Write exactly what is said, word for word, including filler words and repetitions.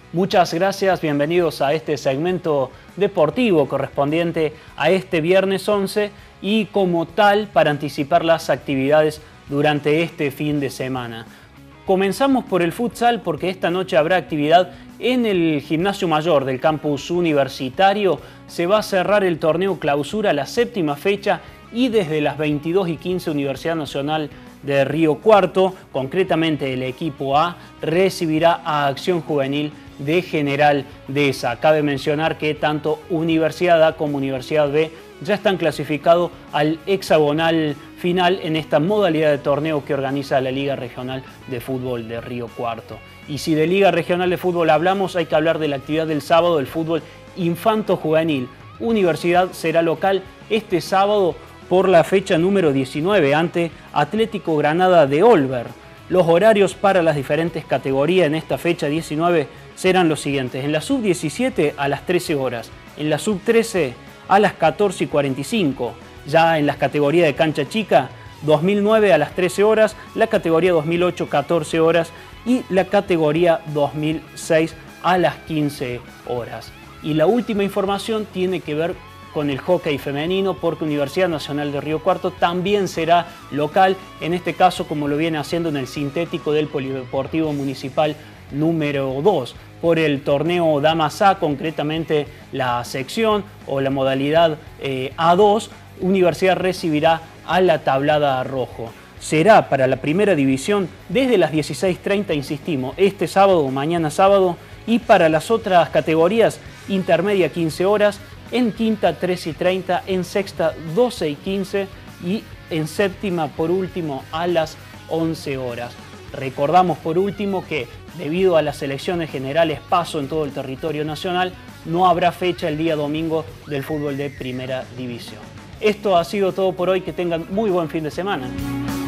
Muchas gracias, bienvenidos a este segmento deportivo correspondiente a este viernes once y como tal para anticipar las actividades durante este fin de semana. Comenzamos por el futsal porque esta noche habrá actividad en el Gimnasio Mayor del campus universitario. Se va a cerrar el torneo clausura, la séptima fecha, y desde las veintidós y quince Universidad Nacional de Río Cuarto, concretamente el equipo A, recibirá a Acción Juvenil de General Dehesa. Cabe mencionar que tanto Universidad A como Universidad B ya están clasificados al hexagonal final en esta modalidad de torneo que organiza la Liga Regional de Fútbol de Río Cuarto. Y si de Liga Regional de Fútbol hablamos, hay que hablar de la actividad del sábado del fútbol infanto-juvenil. Universidad será local este sábado por la fecha número diecinueve ante Atlético Granada de Olver. Los horarios para las diferentes categorías en esta fecha diecinueve serán los siguientes: en la sub diecisiete a las trece horas, en la sub trece a las catorce y cuarenta y cinco, ya en las categorías de cancha chica dos mil nueve a las trece horas, la categoría dos mil ocho catorce horas y la categoría dos mil seis a las quince horas. Y la última información tiene que ver con el hockey femenino, porque Universidad Nacional de Río Cuarto también será local, en este caso como lo viene haciendo en el sintético del Polideportivo Municipal número dos, por el torneo Damas A, concretamente la sección o la modalidad eh, A dos, Universidad recibirá a la Tablada Rojo. Será para la primera división desde las dieciséis treinta, insistimos, este sábado o mañana sábado, y para las otras categorías, intermedia quince horas, en quinta trece y treinta, en sexta doce y quince y en séptima por último a las once horas. Recordamos por último que debido a las elecciones generales paso en todo el territorio nacional, no habrá fecha el día domingo del fútbol de primera división. Esto ha sido todo por hoy, que tengan muy buen fin de semana.